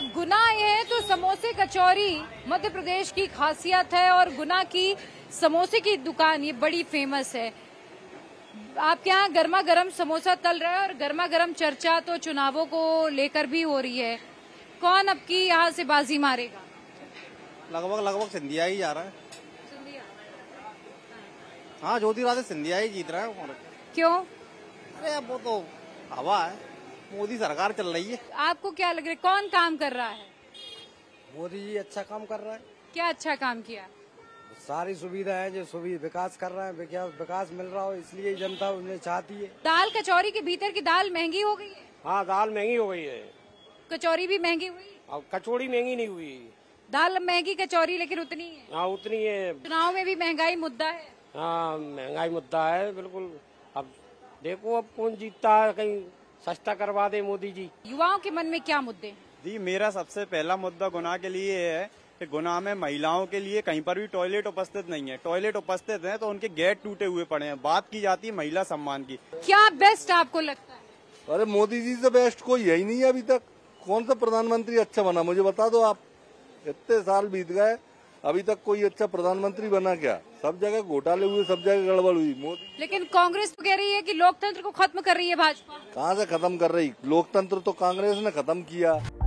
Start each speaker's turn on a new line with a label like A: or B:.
A: अब गुना आए हैं तो समोसे कचौरी मध्य प्रदेश की खासियत है और गुना की समोसे की दुकान ये बड़ी फेमस है। आपके यहाँ गर्मा गर्म समोसा तल रहा है और गर्मा गर्म चर्चा तो चुनावों को लेकर भी हो रही है। कौन अब की यहाँ से बाजी मारेगा?
B: लगभग सिंधिया ही जा रहा है। हाँ, ज्योतिरादित्य सिंधिया ही जीत रहा है।
A: क्यों?
B: अरे अब वो तो हवा है, मोदी सरकार चल रही है।
A: आपको क्या लग रहा है कौन काम कर रहा है?
C: मोदी जी अच्छा काम कर रहा है।
A: क्या अच्छा काम किया?
C: सारी सुविधा है, जो सुविधा विकास कर रहा है, विकास मिल रहा हो, इसलिए जनता उन्हें चाहती है।
A: दाल कचौरी के भीतर की दाल महंगी हो गई है।
D: हाँ, दाल महंगी हो गई है।
A: कचौरी भी महंगी हुई।
D: अब कचौड़ी महंगी नहीं हुई।
A: दाल महंगी, कचौरी लेकिन उतनी है।
D: हाँ, उतनी है।
A: चुनाव में भी महंगाई मुद्दा है।
D: हाँ, महंगाई मुद्दा है बिल्कुल। अब देखो अब कौन जीतता है, कहीं सस्ता करवा दे मोदी जी।
A: युवाओं के मन में क्या मुद्दे?
E: जी, मेरा सबसे पहला मुद्दा गुना के लिए है कि गुना में महिलाओं के लिए कहीं पर भी टॉयलेट उपस्थित नहीं है। टॉयलेट उपस्थित है तो उनके गेट टूटे हुए पड़े हैं। बात की जाती है महिला सम्मान की।
A: क्या बेस्ट आपको लगता है?
F: अरे मोदी जी से बेस्ट कोई है ही नहीं है अभी तक। कौन सा प्रधानमंत्री अच्छा बना, मुझे बता दो आप। इतने साल बीत गए, अभी तक कोई अच्छा प्रधानमंत्री बना क्या? सब जगह घोटाले हुए, सब जगह गड़बड़ हुई। मोदी
A: लेकिन कांग्रेस तो कह रही है कि लोकतंत्र को खत्म कर रही है भाजपा।
F: कहाँ से खत्म कर रही? लोकतंत्र तो कांग्रेस ने खत्म किया।